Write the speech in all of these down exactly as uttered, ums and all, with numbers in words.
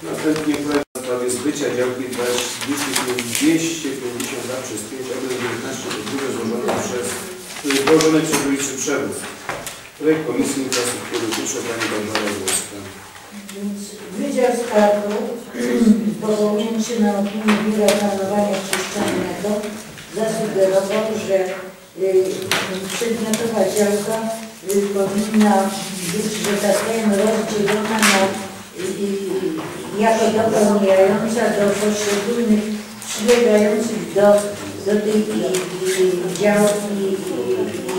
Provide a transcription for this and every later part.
Następnie projekt w sprawie zbycia działki dwieście pięćdziesiąt dwa przez pięć L dziewiętnaście złożony przez złożony przez ulicy Przewóz. Projekt Komisji Infrastruktury. Proszę Pani Barbara Włoska. Wydział Skarbu, powołując się na opinię Biura Planowania Przestrzennego, zasugerował, że y, przedmiotowa działka y, powinna być, że tak powiem, rozdzielona na, y, y, jako dopełniająca do poszczególnych przylegających do, do tej y, y, działki y,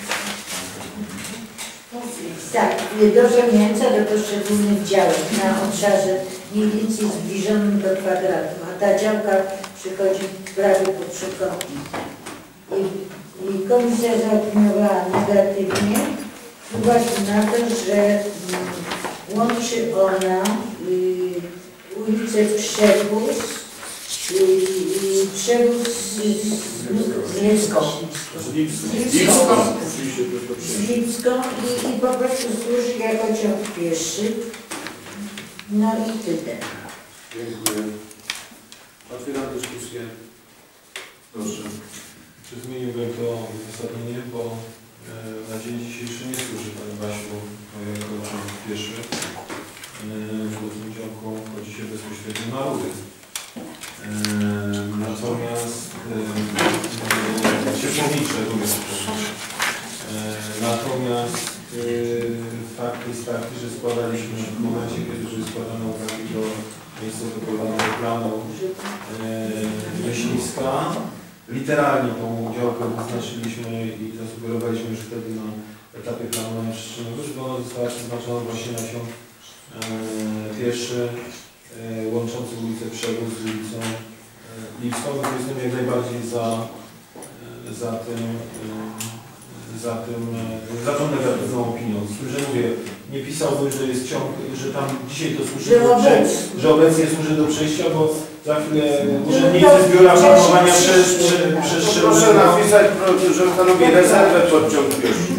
tak, dopełniająca do poszczególnych działek na obszarze mniej więcej zbliżonym do kwadratu, a ta działka przychodzi prawie po przekątnie. I, i komisja zaopiniowała negatywnie z uwagi na to, że mm, łączy ona y, ulicę Przewóz, y, y, Przewóz z, z Lipską. Z Lipską. Z Lipską i, i po prostu służy jako ciąg pieszy. No i tyle. Dziękuję. Otwieram dyskusję. Proszę. Czy zmieniłbym to uzasadnienie, bo e, na dzień dzisiejszy nie służy Pani Basiu jako ciąg pieszy. E, bo tym działką chodzi się bezpośrednio na rury. E, natomiast e, ciepłownicze rury. Natomiast yy, fakt jest taki, że składaliśmy w momencie, kiedy już składano uwagi do miejscowego planu yy, myśliska. Literalnie tą działkę wyznaczyliśmy i zasugerowaliśmy już wtedy na etapie planowania przestrzennego, żeby ona została przeznaczona właśnie na ciąg yy, pieszy yy, łączący ulicę Przewóz z ulicą yy, Lipską. Jestem jak najbardziej za, yy, za tym. Yy, Za, tym, za tą negatywną opinią. Z tym, że mówię, nie pisałbym, że jest ciąg, że tam dzisiaj to służy, że, do obec. że obecnie służy do przejścia, bo za chwilę urzędnicy z biura planowania przestrzennego. Proszę napisać, że stanowi rezerwę pod ciąg pieszy.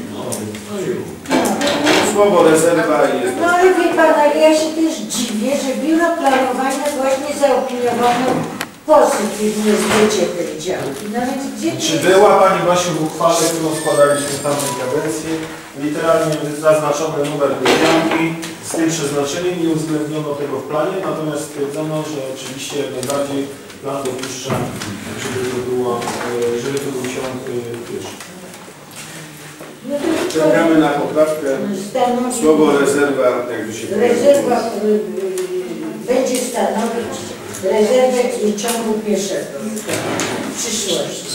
Słowo rezerwa jest. No ale wie Pan, ale ja się też dziwię, że biuro planowania właśnie zaopiniowało pozytywne zbycie tej działki. No więc gdzie Czy była Pani Basiu w uchwale, którą składaliśmy w tamtej kadencji, literalnie zaznaczony numer tej działki z tym przeznaczeniem, nie uwzględniono tego w planie, natomiast stwierdzono, że oczywiście jak najbardziej plan dopuszcza, żeby to, było, żeby to był ciąg pieszy. no Czekamy na poprawkę. stanowi, Słowo rezerwa, jakby się rezerwa y, y, będzie stanowić rezerwę ciągu pieszego w przyszłości.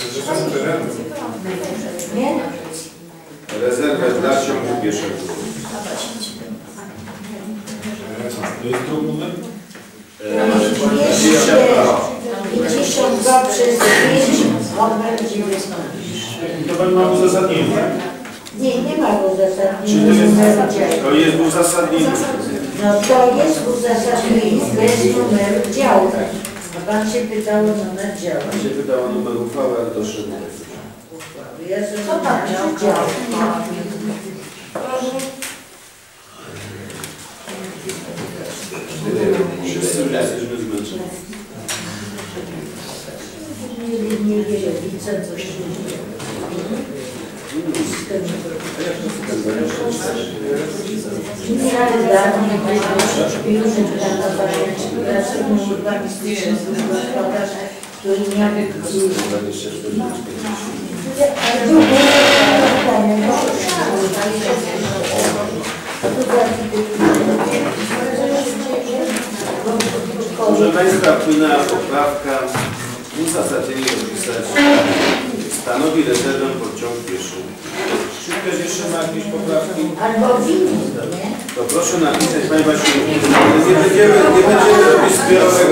Nie? Rezerwę dla ciągu pieszego. To jest druk numer? dwieście pięćdziesiąt dwa przez pięć numer dziewiętnaście. To Pani ma uzasadnienie, tak? Nie, nie ma uzasadnienia. To jest w uzasadnieniu. No to jest uzasadnienie bez numeru działu. A Pan się pytał o numer działu. Pan się pytał o numer uchwały, ale doszedł. Ja co Pan miał dział? Wszyscy jesteśmy zmęczeni. Nie, nie wiele, widzę coś się dzieje. Generalnie dla mnie biurze planowania pracowno-urbanistyczny gospodarz, który miał Proszę Państwa, płynęła poprawka, uzasadnienie opisać, stanowi rezerwę pod ciąg pieszy. Czy ktoś jeszcze ma jakieś poprawki? albo winny, nie? To proszę napisać, Panie Basiu, nie będziemy, nie będziemy robić zbiorowego.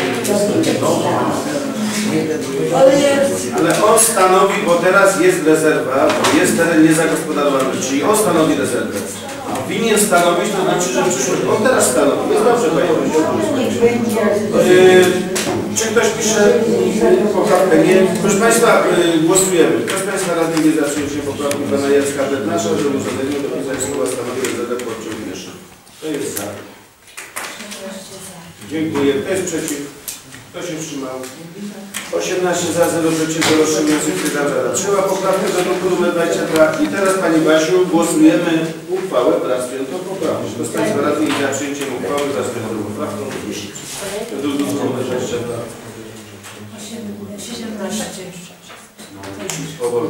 Ale on stanowi, bo teraz jest rezerwa, jest teren niezagospodarowany, czyli on stanowi rezerwę. Winien stanowić, to znaczy, że przyszłość, on teraz stanowi. Jest dobrze, Panie Basiu. Yy, czy ktoś pisze poprawkę? Nie. Proszę Państwa, yy, głosujemy. Ktoś z Państwa radnych nie zacznie się poprawki Pana Jacka Bednarza, żeby uzasadnienie dopisać słowa stanowi rezerwę pod ciąg pieszy. To jest za. Dziękuję. Kto jest przeciw? Kto się wstrzymał? osiemnaście za, zero przeciw, zero wstrzymujących się. Trzeba poprawkę do druku numer dwadzieścia dwa. I teraz Pani Basiu, głosujemy uchwałę wraz z piątą poprawką. Kto z Państwa radnych jest za przyjęciem uchwały wraz z piątą poprawką? Druk numer dwadzieścia dwa. siedemnaście. Powoli.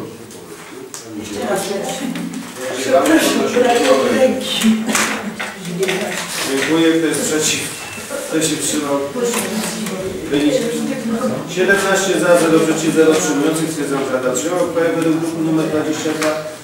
Dziękuję. Kto jest przeciw? Kto się wstrzymał? Wynik siedemnaście za, zero przeciw, zero wstrzymujących. Stwierdzam, że Rada przyjęła uchwałę według druku numer dwadzieścia dwa.